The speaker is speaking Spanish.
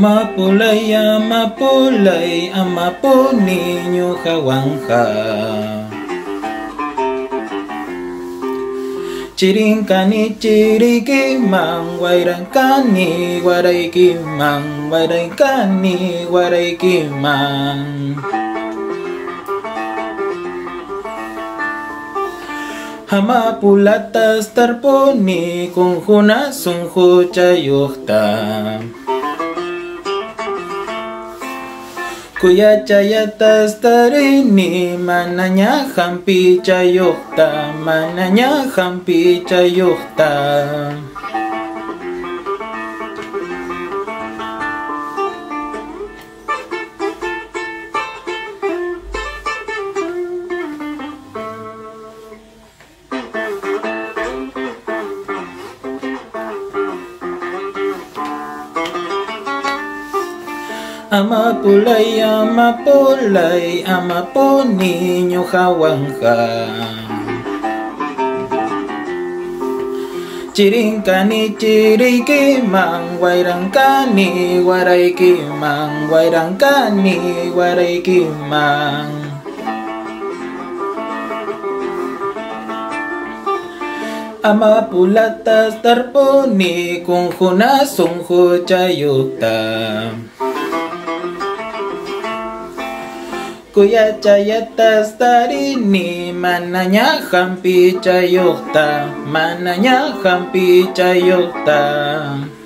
Amapulay, amapulay, amapo niño hawanja. Chirinkani chirikiman, wairankani waraikiman, wairankani waraikiman. Amapulatas tarponi kunjuna sunju chayuqta. Kuyachayatas tarini mananya hampi chayuqta, mananya hampi chayuqta. Amapulay, amapulay, amapo niño hawanja. Chirinkani chirikiman, wairankani waraikiman, wairankani waraikiman. Amapulatas tarponi kunjuna sunju chayuqta. Kuyachayatas tarini mananya hampi chayuqta, mananya hampi chayuqta.